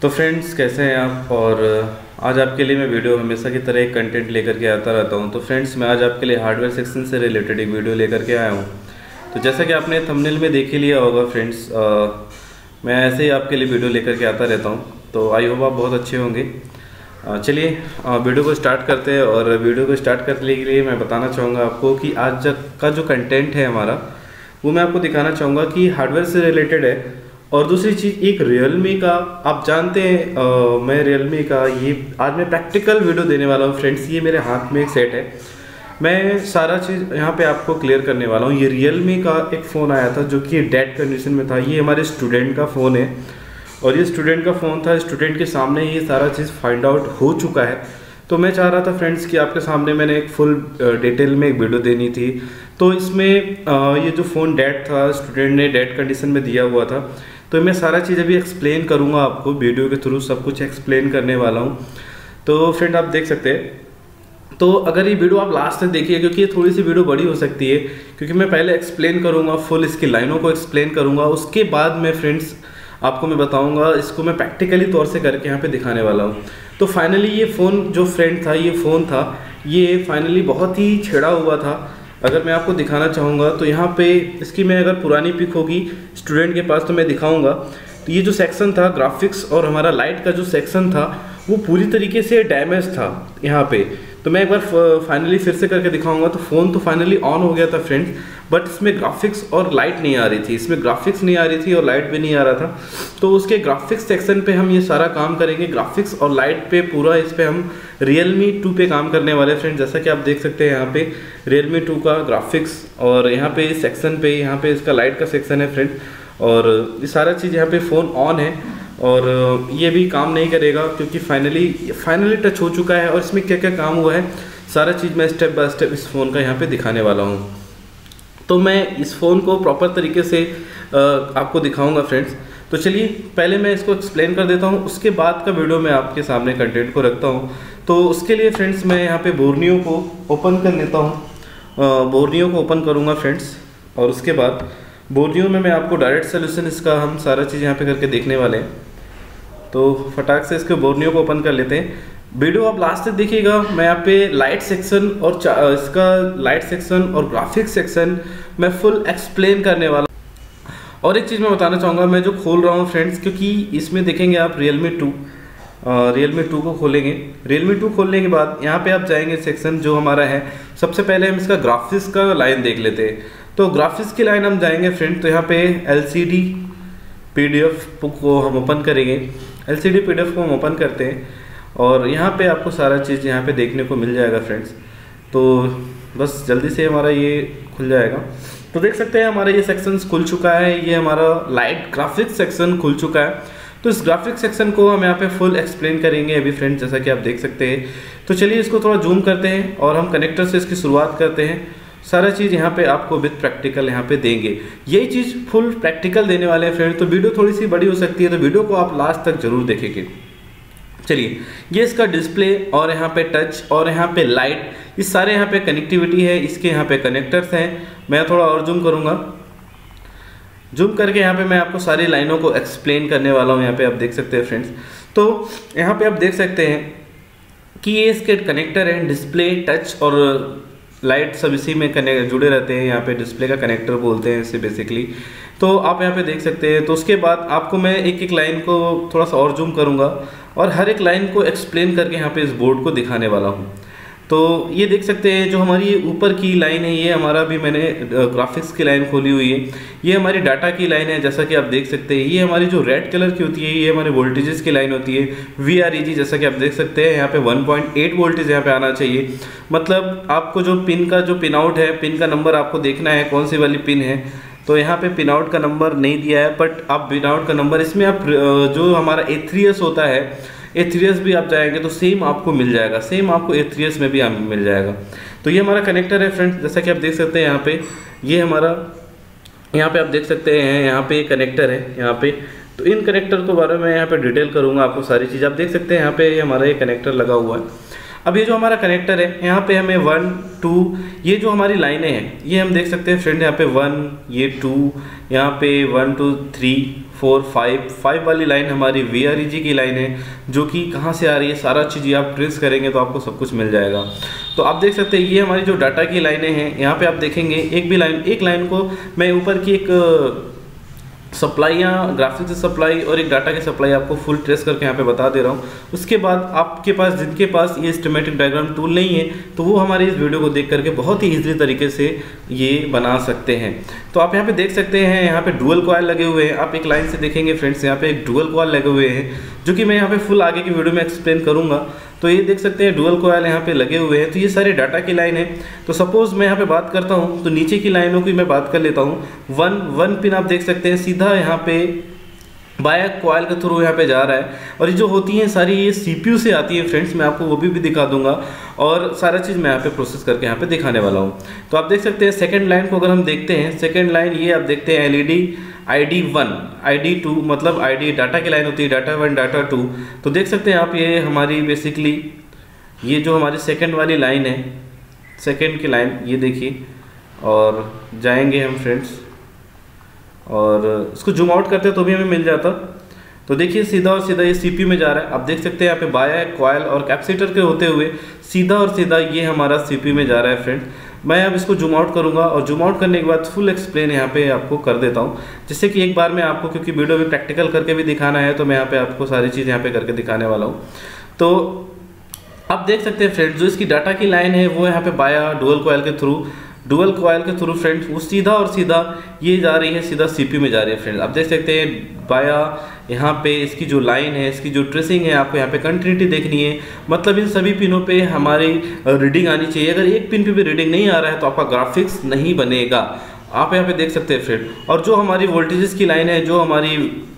तो फ्रेंड्स, कैसे हैं आप। और आज आपके लिए मैं वीडियो हमेशा की तरह एक कंटेंट लेकर के आता रहता हूं। तो फ्रेंड्स, मैं आज आपके लिए हार्डवेयर सेक्शन से रिलेटेड एक वीडियो लेकर के आया हूं। तो जैसा कि आपने थंबनेल में देख ही लिया होगा फ्रेंड्स, मैं ऐसे ही आपके लिए वीडियो लेकर के आता रहता हूं। तो आई होप आप बहुत अच्छे होंगे। चलिए वीडियो को स्टार्ट करते हैं। और वीडियो को स्टार्ट करने के लिए मैं बताना चाहूँगा आपको कि आज का जो कंटेंट है हमारा, वो मैं आपको दिखाना चाहूँगा कि हार्डवेयर से रिलेटेड है। और दूसरी चीज़, एक रियलमी का, आप जानते हैं मैं रियलमी का ये आज मैं प्रैक्टिकल वीडियो देने वाला हूँ फ्रेंड्स। ये मेरे हाथ में एक सेट है, मैं सारा चीज़ यहाँ पे आपको क्लियर करने वाला हूँ। ये रियलमी का एक फ़ोन आया था जो कि डेड कंडीशन में था। ये हमारे स्टूडेंट का फ़ोन है और ये स्टूडेंट का फ़ोन था। स्टूडेंट के सामने ये सारा चीज़ फाइंड आउट हो चुका है। तो मैं चाह रहा था फ्रेंड्स कि आपके सामने मैंने एक फुल डिटेल में एक वीडियो देनी थी। तो इसमें ये जो फ़ोन डेड था, स्टूडेंट ने डेड कंडीशन में दिया हुआ था। तो मैं सारा चीज़ अभी एक्सप्लेन करूँगा आपको, वीडियो के थ्रू सब कुछ एक्सप्लेन करने वाला हूँ। तो फ्रेंड आप देख सकते हैं। तो अगर ये वीडियो आप लास्ट तक देखिए, क्योंकि ये थोड़ी सी वीडियो बड़ी हो सकती है, क्योंकि मैं पहले एक्सप्लेन करूँगा, फुल इसकी लाइनों को एक्सप्लेन करूँगा। उसके बाद मैं फ्रेंड्स आपको मैं बताऊँगा, इसको मैं प्रैक्टिकली तौर से करके यहाँ पे दिखाने वाला हूँ। तो फाइनली ये फ़ोन जो फ्रेंड था, ये फ़ोन था, ये फाइनली बहुत ही छेड़ा हुआ था। अगर मैं आपको दिखाना चाहूँगा तो यहाँ पे इसकी मैं अगर पुरानी पिक होगी स्टूडेंट के पास तो मैं दिखाऊँगा। तो ये जो सेक्शन था ग्राफिक्स और हमारा लाइट का जो सेक्शन था, वो पूरी तरीके से डैमेज था यहाँ पे। तो मैं एक बार फाइनली फिर से करके दिखाऊंगा। तो फ़ोन तो फाइनली ऑन हो गया था फ्रेंड्स, बट इसमें ग्राफिक्स और लाइट नहीं आ रही थी। इसमें ग्राफिक्स नहीं आ रही थी और लाइट भी नहीं आ रहा था। तो उसके ग्राफिक्स सेक्शन पे हम ये सारा काम करेंगे। ग्राफिक्स और लाइट पे पूरा इस पे हम Realme 2 पे काम करने वाले फ्रेंड्स। जैसा कि आप देख सकते हैं यहाँ पे Realme 2 का ग्राफिक्स, और यहाँ पे इस सेक्शन पे यहाँ पे इसका लाइट का सेक्शन है फ्रेंड्स। और ये सारा चीज़ यहाँ पे फ़ोन ऑन है और ये भी काम नहीं करेगा क्योंकि फाइनली टच हो चुका है। और इसमें क्या क्या काम हुआ है सारा चीज़ मैं स्टेप बाय स्टेप इस फ़ोन का यहाँ पे दिखाने वाला हूँ। तो मैं इस फ़ोन को प्रॉपर तरीके से आपको दिखाऊंगा फ्रेंड्स। तो चलिए पहले मैं इसको एक्सप्लेन कर देता हूँ, उसके बाद का वीडियो मैं आपके सामने कंटेंट को रखता हूँ। तो उसके लिए फ्रेंड्स मैं यहाँ पे बोर्नियो को ओपन कर लेता हूँ। बोर्नियो को ओपन करूँगा फ्रेंड्स, और उसके बाद बोर्नियो में मैं आपको डायरेक्ट सोल्यूशन इसका हम सारा चीज़ यहाँ पे करके देखने वाले हैं। तो फटाक से इसके बोर्नियो को ओपन कर लेते हैं। वीडियो आप लास्ट तक देखिएगा। मैं यहाँ पे लाइट सेक्शन और इसका लाइट सेक्शन और ग्राफिक्स सेक्शन मैं फुल एक्सप्लेन करने वाला। और एक चीज़ मैं बताना चाहूँगा, मैं जो खोल रहा हूँ फ्रेंड्स, क्योंकि इसमें देखेंगे आप Realme 2 को खोलेंगे। Realme 2 खोलने के बाद यहाँ पे आप जाएंगे सेक्शन जो हमारा है। सबसे पहले हम इसका ग्राफिक्स का लाइन देख लेते हैं। तो ग्राफिक्स की लाइन हम जाएंगे फ्रेंड। तो यहाँ पे LCD PDF को हम ओपन करेंगे। LCD PDF को हम ओपन करते हैं और यहाँ पे आपको सारा चीज़ यहाँ पे देखने को मिल जाएगा फ्रेंड्स। तो बस जल्दी से हमारा ये खुल जाएगा। तो देख सकते हैं हमारा ये सेक्शन खुल चुका है। ये हमारा लाइट ग्राफिक्स सेक्शन खुल चुका है। तो इस ग्राफिक्स सेक्शन को हम यहाँ पे फुल एक्सप्लेन करेंगे अभी फ्रेंड्स, जैसा कि आप देख सकते हैं। तो चलिए इसको थोड़ा जूम करते हैं और हम कनेक्टर से इसकी शुरुआत करते हैं। सारा चीज़ यहाँ पे आपको विद प्रैक्टिकल यहाँ पे देंगे। यही चीज़ फुल प्रैक्टिकल देने वाले हैं फ्रेंड। तो वीडियो थोड़ी सी बड़ी हो सकती है, तो वीडियो को आप लास्ट तक जरूर देखेंगे। चलिए, ये इसका डिस्प्ले और यहाँ पे टच और यहाँ पे लाइट, इस सारे यहाँ पे कनेक्टिविटी है। इसके यहाँ पे कनेक्टर्स हैं। मैं थोड़ा और जूम करूँगा। जूम करके यहाँ पे मैं आपको सारी लाइनों को एक्सप्लेन करने वाला हूँ। यहाँ पे आप देख सकते हैं फ्रेंड्स। तो यहाँ पे आप देख सकते हैं कि ये इसके कनेक्टर हैं। डिस्प्ले, टच और लाइट सब इसी में जुड़े रहते हैं। यहाँ पे डिस्प्ले का कनेक्टर बोलते हैं इसे बेसिकली। तो आप यहाँ पे देख सकते हैं। तो उसके बाद आपको मैं एक एक लाइन को थोड़ा सा और जूम करूँगा और हर एक लाइन को एक्सप्लेन करके यहाँ पे इस बोर्ड को दिखाने वाला हूँ। तो ये देख सकते हैं जो हमारी ऊपर की लाइन है, ये हमारा भी मैंने ग्राफिक्स की लाइन खोली हुई है। ये हमारी डाटा की लाइन है, जैसा कि आप देख सकते हैं। ये हमारी जो रेड कलर की होती है, ये हमारे वोल्टेजेस की लाइन होती है। VREG, जैसा कि आप देख सकते हैं यहाँ पे 1.8 वोल्टेज यहाँ पे आना चाहिए। मतलब आपको जो पिन का जो पिन आउट है, पिन का नंबर आपको देखना है कौन सी वाली पिन है। तो यहाँ पे पिन आउट का नंबर नहीं दिया है, बट आप पिन आउट का नंबर इसमें आप जो हमारा A3S होता है, A3S भी आप जाएंगे तो सेम आपको मिल जाएगा। सेम आपको A3S में भी मिल जाएगा। तो ये हमारा कनेक्टर है फ्रेंड्स, जैसा कि आप देख सकते हैं। यहाँ पे ये हमारा, यहाँ पे आप देख सकते हैं यहाँ पे कनेक्टर है यहाँ पे। तो इन कनेक्टर के बारे में यहाँ पे डिटेल करूँगा आपको सारी चीज़। आप देख सकते हैं यहाँ पे हमारा ये कनेक्टर लगा हुआ है। अब ये जो हमारा कनेक्टर है, यहाँ पे हमें 1 2 ये जो हमारी लाइनें हैं ये हम देख सकते हैं फ्रेंड, यहाँ पे 1 ये 2 यहाँ पे 1 2 3 4 5 वाली लाइन हमारी VREG की लाइन है, जो कि कहाँ से आ रही है सारा चीज़ ये आप ट्रेस करेंगे तो आपको सब कुछ मिल जाएगा। तो आप देख सकते हैं ये हमारी जो डाटा की लाइनें हैं, यहाँ पे आप देखेंगे एक लाइन को मैं ऊपर की एक सप्लाई या ग्राफिक्स सप्लाई और एक डाटा की सप्लाई आपको फुल ट्रेस करके यहाँ पे बता दे रहा हूँ। उसके बाद आपके पास जिनके पास ये स्कीमेटिक डायग्राम टूल नहीं है तो वो हमारे इस वीडियो को देख करके बहुत ही ईजी तरीके से ये बना सकते हैं। तो आप यहाँ पे देख सकते हैं यहाँ पे डुअल कॉइल लगे हुए हैं। आप एक लाइन से देखेंगे फ्रेंड्स, यहाँ पे एक डुअल कॉइल लगे हुए हैं जो कि मैं यहाँ पे फुल आगे की वीडियो में एक्सप्लेन करूँगा। तो ये देख सकते हैं डुअल कॉइल यहाँ पे लगे हुए हैं। तो ये सारे डाटा की लाइन है। तो सपोज मैं यहाँ पे बात करता हूँ तो नीचे की लाइनों की मैं बात कर लेता हूँ। वन पिन आप देख सकते हैं सीधा यहाँ पे बाया कॉइल के थ्रू यहाँ पे जा रहा है, और ये जो होती हैं सारी ये CPU से आती है फ्रेंड्स, मैं आपको वो भी दिखा दूंगा और सारा चीज़ मैं यहाँ पे प्रोसेस करके यहाँ पे दिखाने वाला हूँ। तो आप देख सकते हैं सेकंड लाइन को अगर हम देखते हैं, सेकंड लाइन ये आप देखते हैं LED ID1 ID2 मतलब ID डाटा की लाइन होती है, डाटा 1 डाटा 2। तो देख सकते हैं आप ये हमारी बेसिकली ये जो हमारी सेकंड वाली लाइन है, सेकंड की लाइन ये देखिए, और जाएंगे हम फ्रेंड्स और इसको जूम आउट करते हैं तो भी हमें मिल जाता। तो देखिए सीधा और सीधा ये CPU में जा रहा है। आप देख सकते हैं यहाँ पे बाया कॉइल और कैपेसिटर के होते हुए सीधा और सीधा ये हमारा CPU में जा रहा है फ्रेंड्स। मैं अब इसको जूम आउट करूंगा और जूम आउट करने के बाद फुल एक्सप्लेन यहाँ पे आपको कर देता हूँ, जिससे कि एक बार में आपको, क्योंकि वीडियो में प्रैक्टिकल करके भी दिखाना है तो मैं यहाँ पे आपको सारी चीज़ यहाँ पे करके दिखाने वाला हूँ। तो आप देख सकते हैं फ्रेंड्स जो इसकी डाटा की लाइन है वो यहाँ पे बाया डुअल कॉइल के थ्रू फ्रेंड्स वो सीधा और सीधा ये जा रही है, सीधा CPU में जा रही है फ्रेंड्स। आप देख सकते हैं बाया यहाँ पे इसकी जो लाइन है, इसकी जो ट्रेसिंग है, आपको यहाँ पे कंटिन्यूटी देखनी है, मतलब इन सभी पिनों पे हमारी रीडिंग आनी चाहिए। अगर एक पिन पे भी रीडिंग नहीं आ रहा है तो आपका ग्राफिक्स नहीं बनेगा। आप यहाँ पे देख सकते हैं फ्रेंड। और जो हमारी वोल्टेजेस की लाइन है, जो हमारी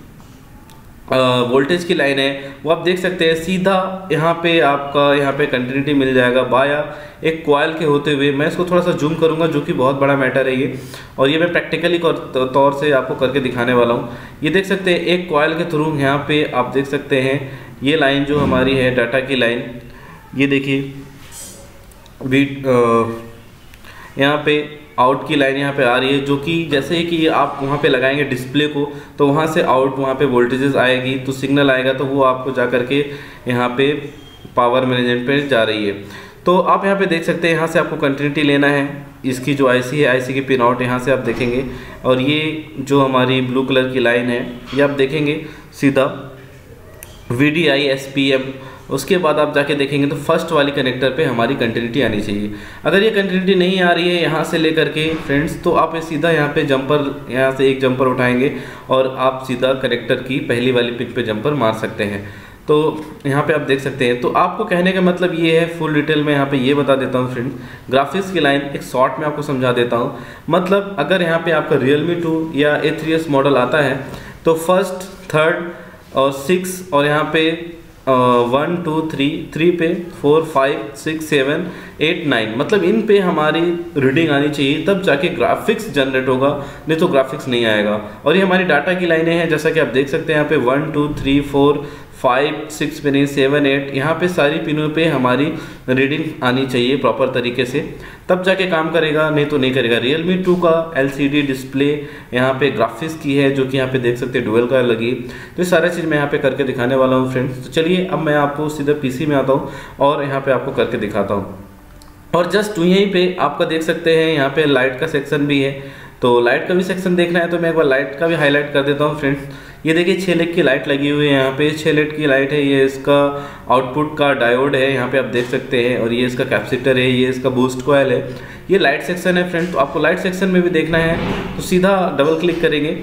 वोल्टेज की लाइन है वो आप देख सकते हैं सीधा यहाँ पे आपका यहाँ पे कंटिन्यूटी मिल जाएगा बाया एक कॉइल के होते हुए। मैं इसको थोड़ा सा जूम करूँगा जो कि बहुत बड़ा मैटर है ये, और ये मैं प्रैक्टिकली तौर से आपको करके दिखाने वाला हूँ। ये देख सकते हैं एक कॉइल के थ्रू यहाँ पे आप देख सकते हैं ये लाइन जो हमारी है डाटा की लाइन, ये देखिए यहाँ पे आउट की लाइन यहाँ पे आ रही है, जो कि जैसे ही कि आप वहाँ पे लगाएंगे डिस्प्ले को तो वहाँ से आउट वहाँ पे वोल्टेजेस आएगी, तो सिग्नल आएगा तो वो आपको जा करके यहाँ पे पावर मैनेजमेंट पे जा रही है। तो आप यहाँ पे देख सकते हैं यहाँ से आपको कंटिन्यूटी लेना है। इसकी जो IC है, IC की पिन आउट यहाँ से आप देखेंगे, और ये जो हमारी ब्लू कलर की लाइन है ये आप देखेंगे सीधा VDI SPM। उसके बाद आप जाके देखेंगे तो फर्स्ट वाली कनेक्टर पे हमारी कंटिन्यूटी आनी चाहिए। अगर ये कंटिन्यूटी नहीं आ रही है यहाँ से लेकर के फ्रेंड्स, तो आप सीधा यहाँ पे जंपर, यहाँ से एक जंपर उठाएंगे और आप सीधा कनेक्टर की पहली वाली पिन पे जंपर मार सकते हैं। तो यहाँ पे आप देख सकते हैं। तो आपको कहने का मतलब ये है, फुल डिटेल में यहाँ पे ये बता देता हूँ फ्रेंड्स। ग्राफिक्स की लाइन एक शॉर्ट में आपको समझा देता हूँ। मतलब अगर यहाँ पे आपका Realme 2 या A3s मॉडल आता है तो फर्स्ट, थर्ड और 6 और यहाँ पे 1 2 3 पे 4 5 6 7 8 9 मतलब इन पे हमारी रीडिंग आनी चाहिए, तब जाके ग्राफिक्स जनरेट होगा, नहीं तो ग्राफिक्स नहीं आएगा। और ये हमारी डाटा की लाइनें हैं, जैसा कि आप देख सकते हैं यहाँ पे 1 2 3 4 5 6 पे नहीं 7 8 यहाँ पे सारी पिनों पे हमारी रीडिंग आनी चाहिए प्रॉपर तरीके से, तब जाके काम करेगा, नहीं तो नहीं करेगा। Realme 2 का LCD डिस्प्ले यहाँ पे ग्राफिक्स की है, जो कि यहाँ पे देख सकते हैं डुअल कॉइल लगी। तो ये सारा चीज़ मैं यहाँ पे करके दिखाने वाला हूँ फ्रेंड्स। तो चलिए अब मैं आपको सीधा PC में आता हूँ और यहाँ पे आपको करके दिखाता हूँ। और जस्ट यहीं पे आपका देख सकते हैं यहाँ पे लाइट का सेक्शन भी है, तो लाइट का भी सेक्शन देखना है तो मैं एक बार लाइट का भी हाईलाइट कर देता हूँ फ्रेंड्स। ये देखिए 6 लेग की लाइट लगी हुई है, यहाँ पे 6 लेग की लाइट है। ये इसका आउटपुट का डायोड है, यहाँ पे आप देख सकते हैं, और ये इसका कैपेसिटर है, ये इसका बूस्ट कॉइल है। ये लाइट सेक्शन है फ्रेंड। तो आपको लाइट सेक्शन में भी देखना है तो सीधा डबल क्लिक करेंगे,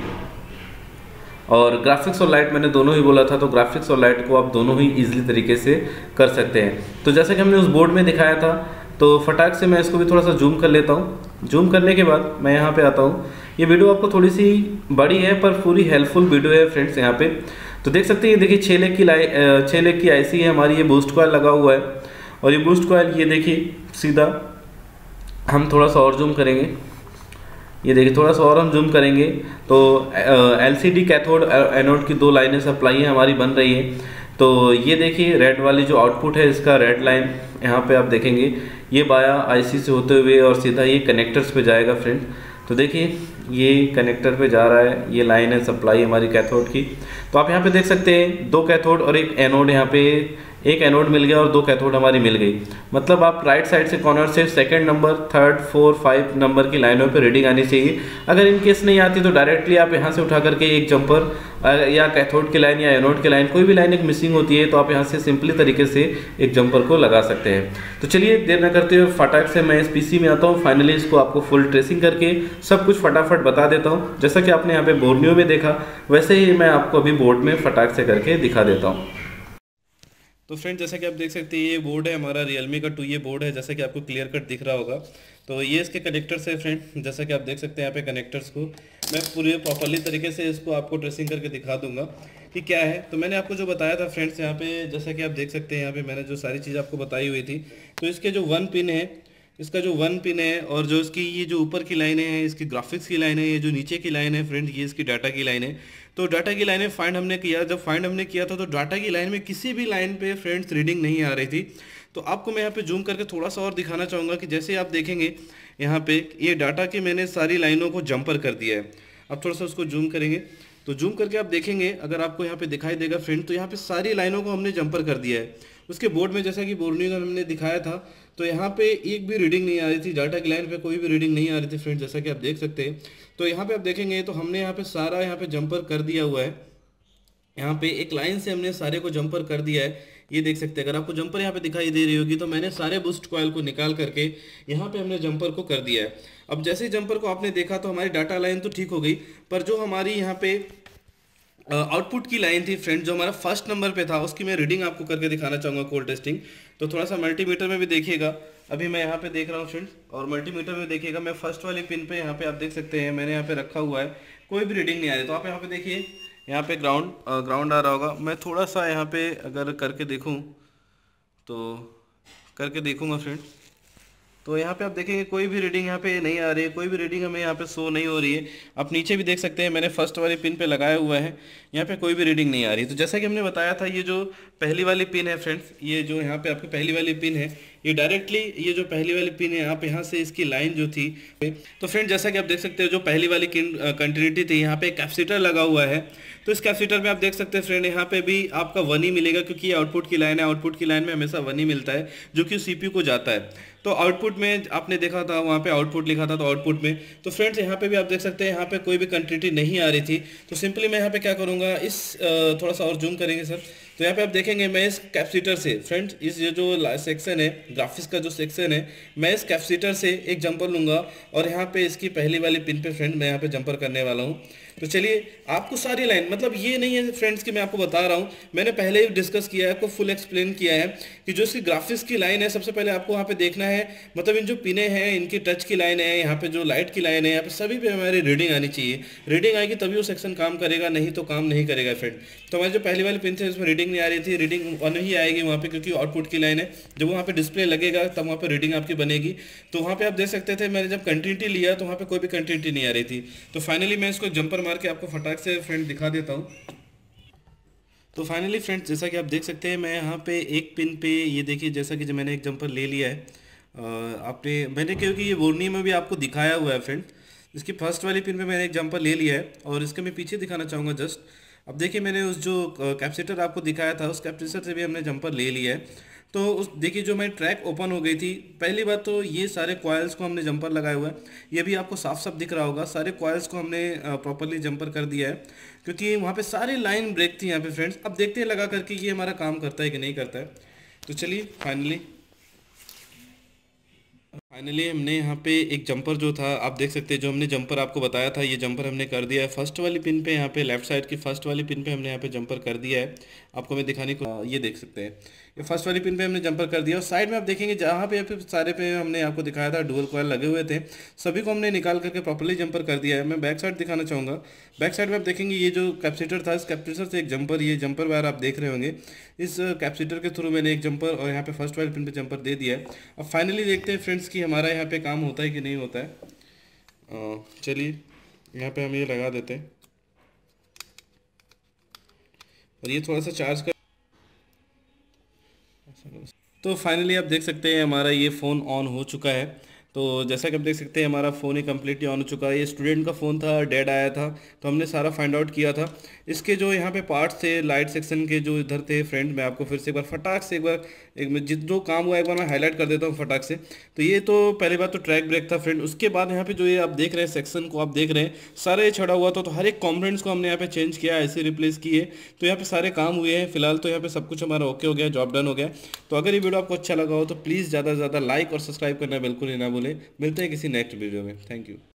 और ग्राफिक्स और लाइट मैंने दोनों ही बोला था, तो ग्राफिक्स और लाइट को आप दोनों ही ईजिली तरीके से कर सकते हैं। तो जैसा कि हमने उस बोर्ड में दिखाया था, तो फटाक से मैं इसको भी थोड़ा सा जूम कर लेता हूँ। जूम करने के बाद मैं यहाँ पे आता हूँ। ये वीडियो आपको थोड़ी सी बड़ी है पर पूरी हेल्पफुल वीडियो है फ्रेंड्स। यहाँ पे तो देख सकते हैं, ये देखिए 6 लेग की IC है हमारी, ये बूस्ट कॉइल लगा हुआ है, और ये बूस्ट कॉइल ये देखिए सीधा हम थोड़ा सा और जूम करेंगे, ये देखिए थोड़ा सा और हम जूम करेंगे तो LCD कैथोड एनोड की 2 लाइनें सप्लाई है हमारी बन रही है। तो ये देखिए रेड वाली जो आउटपुट है इसका रेड लाइन यहाँ पे आप देखेंगे ये बाया आईसी से होते हुए और सीधा ये कनेक्टर्स पे जाएगा फ्रेंड। तो देखिए ये कनेक्टर पे जा रहा है, ये लाइन है सप्लाई हमारी कैथोड की। तो आप यहाँ पे देख सकते हैं 2 कैथोड और एक एनोड, यहाँ पे एक एनोड मिल गया और 2 कैथोड हमारी मिल गई। मतलब आप राइट साइड से कॉर्नर से सेकंड नंबर, थर्ड, 4, 5 नंबर की लाइनों पे रीडिंग आनी चाहिए। अगर इन केस नहीं आती तो डायरेक्टली आप यहाँ से उठा करके एक जंपर या कैथोड की लाइन या एनोड की लाइन, कोई भी लाइन एक मिसिंग होती है तो आप यहाँ से सिंपली तरीके से एक जंपर को लगा सकते हैं। तो चलिए देर न करते हुए फटाक से मैं इस पीसी में आता हूँ। फाइनली इसको आपको फुल ट्रेसिंग करके सब कुछ फटाफट बता देता हूँ। जैसा कि आपने यहाँ पे बोर्नियो में देखा वैसे ही मैं आपको अभी बोर्ड में फटाक से करके दिखा देता हूँ। तो फ्रेंड जैसा कि आप देख सकते हैं ये बोर्ड है हमारा Realme का 2 ये बोर्ड है, जैसा कि आपको क्लियर कट दिख रहा होगा। तो ये इसके कनेक्टर्स है फ्रेंड, जैसा कि आप देख सकते हैं यहाँ पे कनेक्टर्स को मैं पूरे प्रॉपरली तरीके से इसको आपको ट्रेसिंग करके दिखा दूंगा कि क्या है। तो मैंने आपको जो बताया था फ्रेंड्स यहाँ पे, जैसा कि आप देख सकते हैं यहाँ पे मैंने जो सारी चीज़ आपको बताई हुई थी। तो इसके जो 1 पिन है, इसका जो 1 पिन है और जो इसकी ये जो ऊपर की लाइन है इसकी ग्राफिक्स की लाइन है, ये जो नीचे की लाइन है फ्रेंड ये इसकी डाटा की लाइन है। तो डाटा की लाइन में फाइंड हमने किया, जब फाइंड हमने किया था तो डाटा की लाइन में किसी भी लाइन पे फ्रेंड्स रीडिंग नहीं आ रही थी। तो आपको मैं यहाँ पे जूम करके थोड़ा सा और दिखाना चाहूँगा कि जैसे आप देखेंगे यहाँ पे ये डाटा की मैंने सारी लाइनों को जंपर कर दिया है। अब थोड़ा सा उसको जूम करेंगे तो जूम करके आप देखेंगे अगर आपको यहाँ पे दिखाई देगा फ्रेंड, तो यहाँ पे सारी लाइनों को हमने जंपर कर दिया है। उसके बोर्ड में जैसा कि बोर्नियो का हमने दिखाया था तो यहाँ पे एक भी रीडिंग नहीं आ रही थी, डाटा की लाइन पे कोई भी रीडिंग नहीं आ रही थी फ्रेंड, जैसा कि आप देख सकते हैं। तो यहाँ पे आप देखेंगे तो हमने यहाँ पे सारा यहाँ पे जंपर कर दिया हुआ है। यहाँ पे एक लाइन से हमने सारे को जंपर कर दिया है, ये देख सकते हैं। अगर आपको जंपर यहाँ पे दिखाई दे रही होगी तो मैंने सारे बूस्ट कॉइल को निकाल करके यहाँ पे हमने जंपर को कर दिया है। अब जैसे ही जंपर को आपने देखा तो हमारी डाटा लाइन तो ठीक हो गई, पर जो हमारी यहाँ पे आउटपुट की लाइन थी फ्रेंड, जो हमारा फर्स्ट नंबर पे था, उसकी मैं रीडिंग आपको करके दिखाना चाहूँगा कोल्ड टेस्टिंग। तो थोड़ा सा मल्टीमीटर में भी देखिएगा, अभी मैं यहाँ पे देख रहा हूँ फ्रेंड्स, और मल्टीमीटर में देखिएगा मैं फर्स्ट वाली पिन पे यहाँ पे आप देख सकते हैं मैंने यहाँ पे रखा हुआ है, कोई भी रीडिंग नहीं आ रही। तो आप यहाँ पे देखिए यहाँ पे ग्राउंड आ रहा होगा। मैं थोड़ा सा यहाँ पे अगर करके देखूँ तो करके देखूँगा फ्रेंड, तो यहाँ पे आप देखेंगे कोई भी रीडिंग यहाँ पे नहीं आ रही है, कोई भी रीडिंग हमें यहाँ पे शो नहीं हो रही है। आप नीचे भी देख सकते हैं मैंने फर्स्ट वाली पिन पे लगाया हुआ है, यहाँ पे कोई भी रीडिंग नहीं आ रही। तो जैसा कि हमने बताया था ये जो पहली वाली पिन है फ्रेंड्स, ये जो यहाँ पे आपकी पहली वाली पिन है, ये डायरेक्टली ये जो पहली वाली पिन है आप यहाँ से इसकी लाइन जो थी, तो फ्रेंड जैसा कि आप देख सकते हो जो पहली वाली कंटिन्यूटी थी यहाँ पे कैपेसिटर लगा हुआ है। तो इस कैपेसिटर में आप देख सकते हैं फ्रेंड यहाँ पे भी आपका 1 ही मिलेगा, क्योंकि ये आउटपुट की लाइन है। आउटपुट की लाइन में हमेशा 1 ही मिलता है जो कि CPU को जाता है। तो आउटपुट में आपने देखा था वहाँ पे आउटपुट लिखा था, तो आउटपुट में तो फ्रेंड्स यहाँ पे भी आप देख सकते हैं यहाँ पे कोई भी कंटिन्यूटी नहीं आ रही थी। तो सिंपली मैं यहाँ पे क्या करूँगा, इस थोड़ा सा और जूम करेंगे सर, तो यहाँ पे आप देखेंगे मैं इस कैपेसिटर से फ्रेंड्स, इस ये जो सेक्शन है ग्राफिक्स का जो सेक्शन है, मैं इस कैपेसिटर से एक जंपर लूँगा और यहाँ पे इसकी पहली वाली पिन पे फ्रेंड मैं यहाँ पे जंपर करने वाला हूँ। तो चलिए आपको सारी लाइन, मतलब ये नहीं है फ्रेंड्स कि मैं आपको बता रहा हूँ, मैंने पहले ही डिस्कस किया है, आपको फुल एक्सप्लेन किया है कि जो इसकी ग्राफिक्स की लाइन है सबसे पहले आपको वहाँ पे देखना है, मतलब इन जो पिने हैं इनकी टच की लाइन है, यहाँ पे जो लाइट की लाइन है, यहाँ पे सभी पे हमारी रीडिंग आनी चाहिए। रीडिंग आएगी तभी वो सेक्शन काम करेगा, नहीं तो काम नहीं करेगा फ्रेंड। तो हमारी जो पहली वाली पिन थी उसमें रीडिंग नहीं आ रही थी, रीडिंग 1 ही आएगी वहाँ पे, क्योंकि आउटपुट की लाइन है। जब वहाँ पे डिस्प्ले लगेगा तब वहाँ पे रीडिंग आपकी बनेगी। तो वहाँ पे आप देख सकते थे मैंने जब कंटिन्यूटी लिया तो वहाँ पे कोई भी कंटिन्यूटी नहीं आ रही थी। तो फाइनली मैं इसको जंपर मार के आपको फटाक से फ्रेंड दिखा देता हूँ। तो फाइनली फ्रेंड्स जैसा कि आप देख सकते हैं मैं यहाँ पे एक पिन पे, ये देखिए जैसा कि जो मैंने एक जंपर ले लिया है, मैंने क्योंकि ये बोर्नियो में भी आपको दिखाया हुआ है फ्रेंड, इसकी फर्स्ट वाली पिन पे मैंने एक जंपर ले लिया है और इसके मैं पीछे दिखाना चाहूँगा जस्ट। अब देखिए मैंने उस जो कैपेसिटर आपको दिखाया था उस कैपेसिटर से भी हमने जंपर ले लिया है। तो उस देखिए जो मेरी ट्रैक ओपन हो गई थी, पहली बात तो ये सारे कॉइल्स को हमने जंपर लगाया हुआ है, ये भी आपको साफ साफ दिख रहा होगा, सारे कॉइल्स को हमने प्रॉपरली जंपर कर दिया है, क्योंकि वहाँ पे सारी लाइन ब्रेक थी यहाँ पे फ्रेंड्स। अब देखते हैं लगा करके ये हमारा काम करता है कि नहीं करता है। तो चलिए फाइनली हमने यहाँ पे एक जंपर जो था आप देख सकते हैं, जो हमने जंपर आपको बताया था ये जंपर हमने कर दिया है फर्स्ट वाली पिन पे, यहाँ पे लेफ्ट साइड की फर्स्ट वाली पिन पे हमने यहाँ पे जंपर कर दिया है। आपको मैं दिखाने को, ये देख सकते हैं ये फर्स्ट वाली पिन पे हमने जंपर कर दिया। और साइड में आप देखेंगे जहाँ पे सारे पे हमने आपको दिखाया था डुअल कॉइल लगे हुए थे, सभी को हमने निकाल करके प्रॉपर्ली जंपर कर दिया है। मैं बैक साइड दिखाना चाहूँगा। बैक साइड में आप देखेंगे ये जो कैपेसिटर था, इस कैपेसिटर से एक जंपर, ये जंपर वायर आप देख रहे होंगे, इस कैपेसिटर के थ्रू मैंने एक जंपर और यहाँ पे फर्स्ट वाली पिन पे जंपर दे दिया है। अब फाइनली देखते हैं फ्रेंड्स कि हमारा यहाँ पे काम होता है कि नहीं होता है। चलिए यहाँ पे हम ये लगा देते हैं और ये थोड़ा सा चार्ज कर, तो फाइनली आप देख सकते हैं हमारा ये फ़ोन ऑन हो चुका है। तो जैसा कि आप देख सकते हैं हमारा फ़ोन ही कम्प्लीटली ऑन हो चुका है। ये स्टूडेंट का फ़ोन था, डेड आया था, तो हमने सारा फाइंड आउट किया था। इसके जो यहाँ पे पार्ट्स थे लाइट सेक्शन के जो इधर थे फ्रेंड, मैं आपको फिर से एक बार फटाक से एक बार जो काम हुआ एक बार मैं हाईलाइट कर देता हूँ फटाक से। तो ये तो पहली बात तो ट्रैक ब्रेक था फ्रेंड। उसके बाद यहाँ पे जो ये आप देख रहे हैं सेक्शन को आप देख रहे हैं सारे ये छड़ा हुआ था, तो हर एक कॉम्पोनेंट्स को हमने यहाँ पे चेंज किया, ऐसे रिप्लेस किए। तो यहाँ पे सारे काम हुए हैं फिलहाल, तो यहाँ पे सब कुछ हमारा ओके हो गया, जॉब डन हो गया। तो अगर ये वीडियो आपको अच्छा लगा हो तो प्लीज़ ज़्यादा से ज़्यादा लाइक और सब्सक्राइब करना बिल्कुल ही ना भूलें। मिलते हैं किसी नेक्स्ट वीडियो में। Thank you.